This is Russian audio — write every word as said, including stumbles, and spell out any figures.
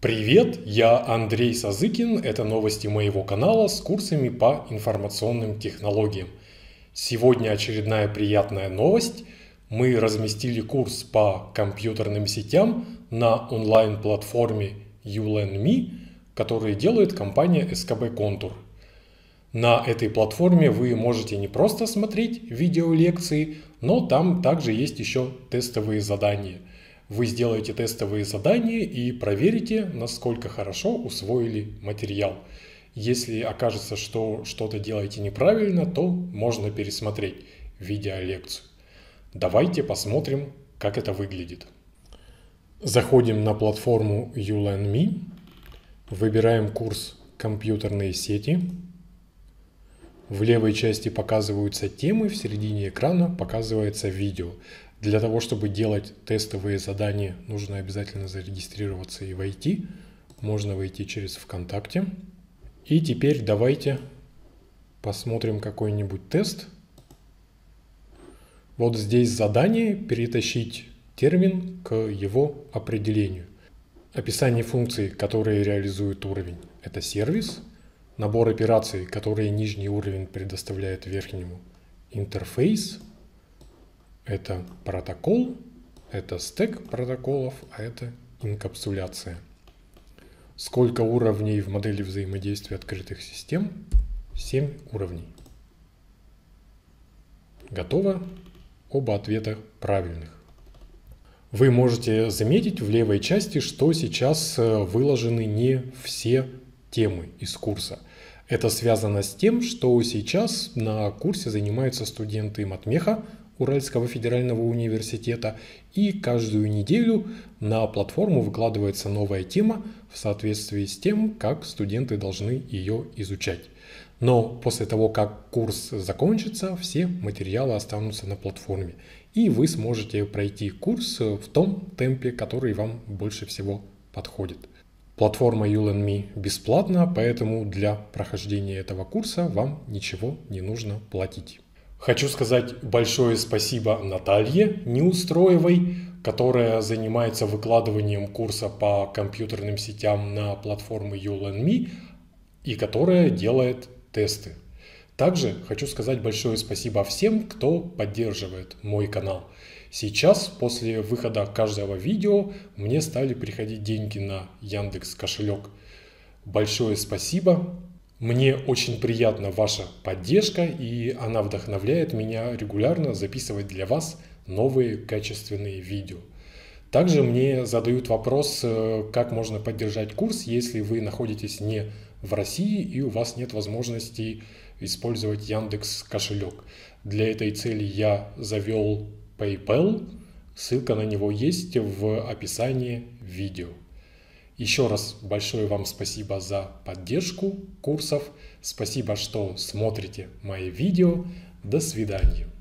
Привет, я Андрей Сазыкин, это новости моего канала с курсами по информационным технологиям. Сегодня очередная приятная новость. Мы разместили курс по компьютерным сетям на онлайн-платформе YouLearn.me, который делает компания эс ка бэ Contour. На этой платформе вы можете не просто смотреть видеолекции, но там также есть еще тестовые задания. Вы сделаете тестовые задания и проверите, насколько хорошо усвоили материал. Если окажется, что что-то делаете неправильно, то можно пересмотреть видеолекцию. Давайте посмотрим, как это выглядит. Заходим на платформу YouLearn.me, выбираем курс «Компьютерные сети». В левой части показываются темы, в середине экрана показывается видео. Для того, чтобы делать тестовые задания, нужно обязательно зарегистрироваться и войти. Можно войти через ВКонтакте. И теперь давайте посмотрим какой-нибудь тест. Вот здесь задание перетащить термин к его определению. Описание функций, которые реализует уровень, это сервис. Набор операций, которые нижний уровень предоставляет верхнему, интерфейс. Это протокол, это стек протоколов, а это инкапсуляция. Сколько уровней в модели взаимодействия открытых систем? семь уровней. Готово. Оба ответа правильных. Вы можете заметить в левой части, что сейчас выложены не все темы из курса. Это связано с тем, что сейчас на курсе занимаются студенты матмеха Уральского федерального университета, и каждую неделю на платформу выкладывается новая тема в соответствии с тем, как студенты должны ее изучать. Но после того, как курс закончится, все материалы останутся на платформе, и вы сможете пройти курс в том темпе, который вам больше всего подходит. Платформа YouLearn.me бесплатна, поэтому для прохождения этого курса вам ничего не нужно платить. Хочу сказать большое спасибо Наталье Неустроевой, которая занимается выкладыванием курса по компьютерным сетям на платформу YouLearn.me и которая делает тесты. Также хочу сказать большое спасибо всем, кто поддерживает мой канал. Сейчас, после выхода каждого видео, мне стали приходить деньги на Яндекс кошелек. Большое спасибо. Мне очень приятна ваша поддержка, и она вдохновляет меня регулярно записывать для вас новые качественные видео. Также мне задают вопрос, как можно поддержать курс, если вы находитесь не в России и у вас нет возможности использовать Яндекс кошелек. Для этой цели я завел PayPal, ссылка на него есть в описании видео. Еще раз большое вам спасибо за поддержку курсов. Спасибо, что смотрите мои видео. До свидания.